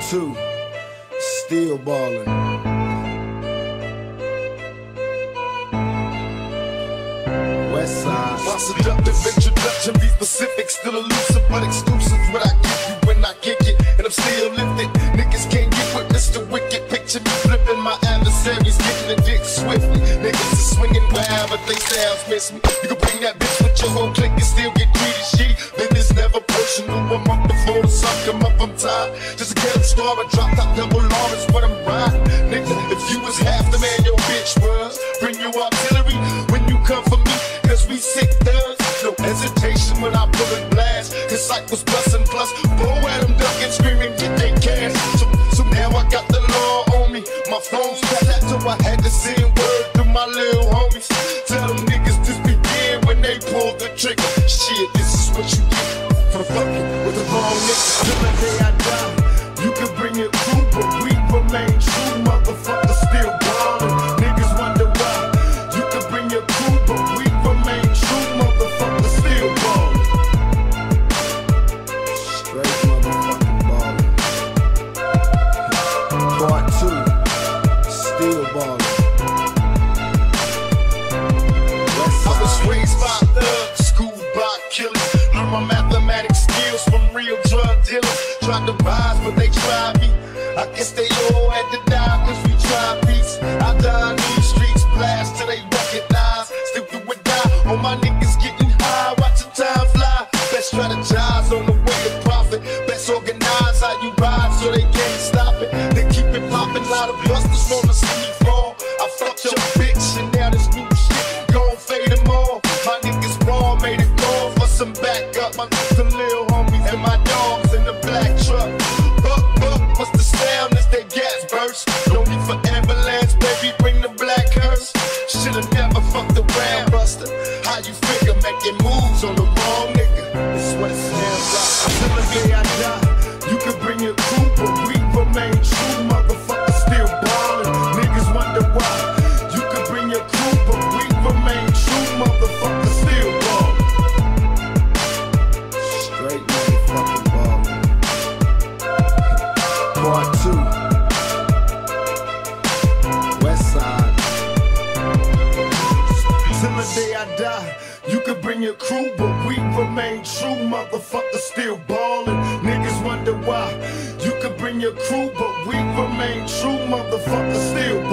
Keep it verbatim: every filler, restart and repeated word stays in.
two, still ballin'. West side. My seductive introduction, be specific, still elusive, but exclusive. What I give you when I kick it, and I'm still lifted. Niggas can't get with Mister Wicked. Picture me flipping my adversaries, getting the dick swiftly. Niggas is swinging wild, but they sounds miss me. You can bring that bitch with your whole clique and still get greedy. She, then it's never personal. I'm up before the sun come up, I'm tired. Just a ghetto star, I drop top double R is what I'm riding. Nigga, if you was half the man your bitch was, bring your artillery when you come for me. Cause we sick thugs, no hesitation when I pull and blast. Cause Psych was bustin' plus, bow at them ducking, screaming, get they cash. So, so now I got the law on me. My phone's tapped, so I had to send word to my little homies. Tell them niggas this begin when they pull the trigger. Shit, this is what you get for fucking with the wrong niggas. Till the day I die, you can bring your crew, but we remain true. Motherfuckers still ballin'. Niggas wonder why. You can bring your crew, but we remain true. Motherfuckers still ballin'. Straight motherfucking ballin'. Part two, still ballin'. I was raised by thugs, schooled by killers. Learned my mathematics skills from real drug dealers. Tried to rise, but they tried me. I guess they all had to die, cause we tried peace. I die in these streets, blast till they recognize. Still do or die, all my niggas getting high, watch the time fly. Best strategize on the way to profit. Best organize how you ride so they can't stop it. They keep it poppin', lot of busters wanna see me fall. I fucked your bitch and now this new shit gon' fade them all. My niggas raw, made it call for some backup. My the little homies and my dogs in the black truck. Buck, buck, what's the sound as they gas burst? No need for ambulance, baby, bring the black hearse. Should've never fucked around, buster. How you figure making moves on the wrong nigga? This is what it sounds like. Till the day I die, you can bring your crew, but we remain true. Motherfuckers still ballin'. Niggas wonder why. You can bring your crew, but we remain true. Motherfuckers still ballin'. Straight motherfucking ballin'. Part two, West side. Till the day I die, you can bring your crew, but we remain true. Motherfuckers still ballin'. Niggas wonder why. You can bring your crew, but we remain true. Motherfuckers still ballin'.